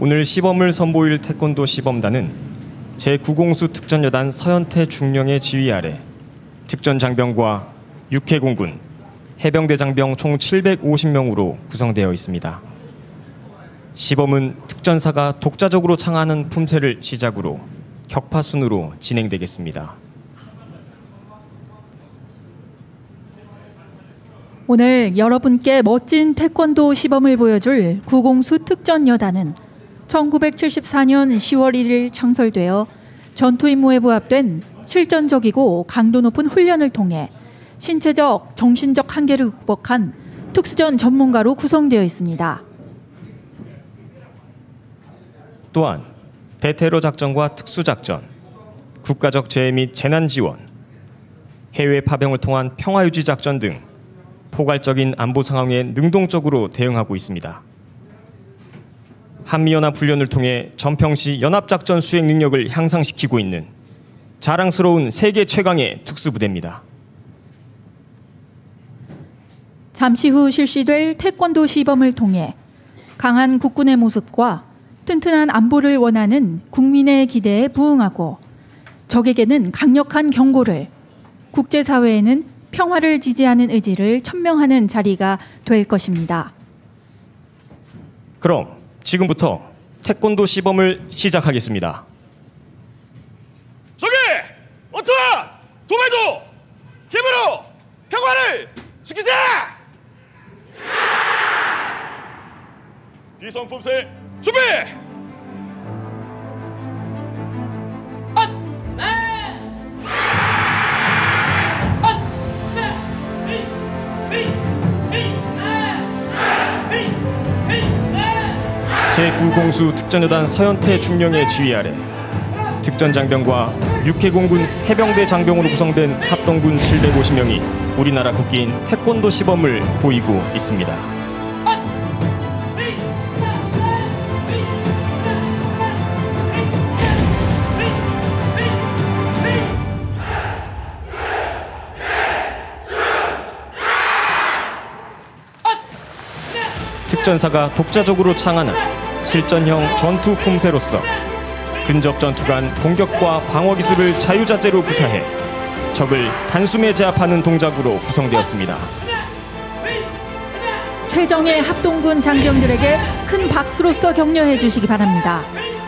오늘 시범을 선보일 태권도 시범단은 제9공수 특전여단 서현태 중령의 지휘 아래 특전 장병과 육해공군, 해병대 장병 총 750명으로 구성되어 있습니다. 시범은 특전사가 독자적으로 창하는 품새를 시작으로 격파 순으로 진행되겠습니다. 오늘 여러분께 멋진 태권도 시범을 보여줄 구공수 특전여단은 1974년 10월 1일 창설되어 전투 임무에 부합된 실전적이고 강도 높은 훈련을 통해 신체적, 정신적 한계를 극복한 특수전 전문가로 구성되어 있습니다. 또한 대테러 작전과 특수작전, 국가적 재해 및 재난 지원, 해외 파병을 통한 평화유지 작전 등 포괄적인 안보 상황에 능동적으로 대응하고 있습니다. 한미연합 훈련을 통해 전평시 연합작전 수행 능력을 향상시키고 있는 자랑스러운 세계 최강의 특수부대입니다. 잠시 후 실시될 태권도 시범을 통해 강한 국군의 모습과 튼튼한 안보를 원하는 국민의 기대에 부응하고 적에게는 강력한 경고를, 국제사회에는 평화를 지지하는 의지를 천명하는 자리가 될 것입니다. 그럼 지금부터 태권도 시범을 시작하겠습니다. 저기! 어투와 도매도! 힘으로 평화를 지키자! 비성품새 준비! 제9공수 특전여단 서현태 중령의 지휘 아래 특전 장병과 육해공군 해병대 장병으로 구성된 합동군 750명이 우리나라 국기인 태권도 시범을 보이고 있습니다. 특전사가 독자적으로 창하는 실전형 전투 품새로서 근접 전투 간 공격과 방어 기술을 자유자재로 구사해 적을 단숨에 제압하는 동작으로 구성되었습니다. 최정예 합동군 장병들에게 큰 박수로서 격려해 주시기 바랍니다.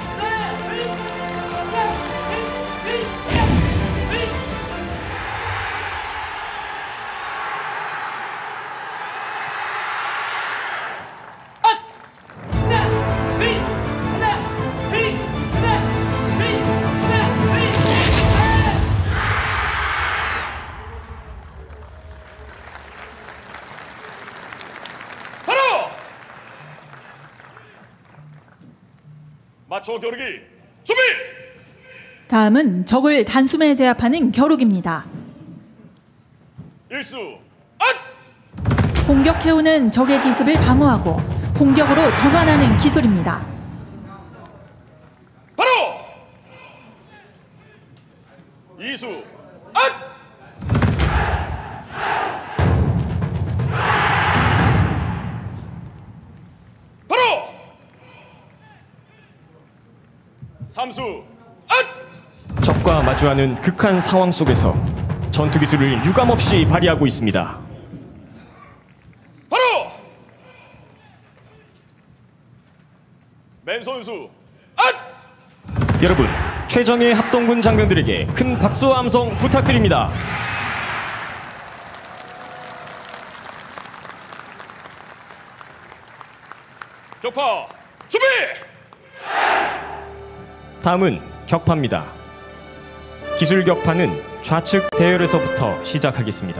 맞춰 겨루기 준비! 다음은 적을 단숨에 제압하는 겨루기입니다. 일수 공격해오는 적의 기습을 방어하고 공격으로 전환하는 기술입니다. 바로! 이수 삼수 적과 마주하는 극한 상황 속에서 전투 기술을 유감없이 발휘하고 있습니다. 바로 맨손수 여러분, 최정예 합동군 장병들에게 큰 박수와 함성 부탁드립니다. 격파 준비! 다음은 격파입니다. 기술 격파는 좌측 대열에서부터 시작하겠습니다.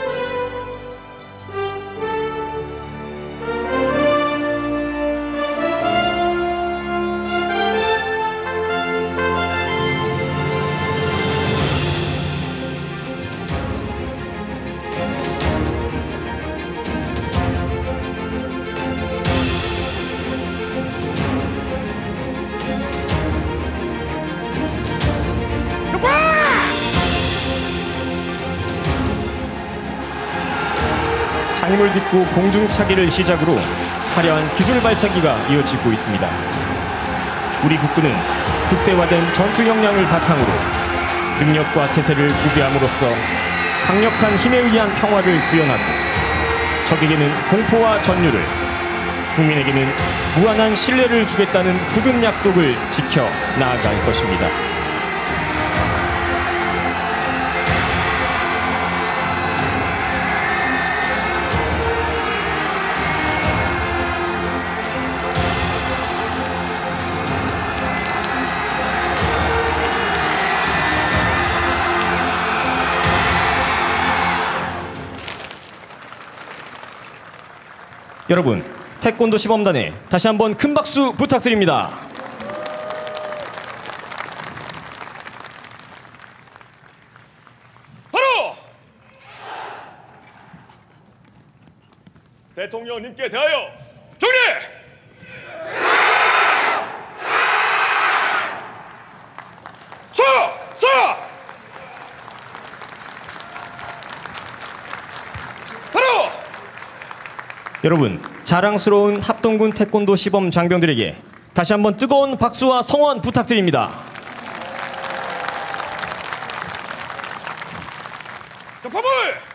장임을 딛고 공중차기를 시작으로 화려한 기술 발차기가 이어지고 있습니다. 우리 국군은 극대화된 전투 역량을 바탕으로 능력과 태세를 구비함으로써 강력한 힘에 의한 평화를 구현하고 적에게는 공포와 전율을, 국민에게는 무한한 신뢰를 주겠다는 굳은 약속을 지켜 나아갈 것입니다. 여러분, 태권도 시범단에 다시 한번 큰 박수 부탁드립니다. 바로 대통령님께 대하여 경례! 서! 바로 여러분, 자랑스러운 합동군 태권도 시범 장병들에게 다시 한번 뜨거운 박수와 성원 부탁드립니다. 격파물!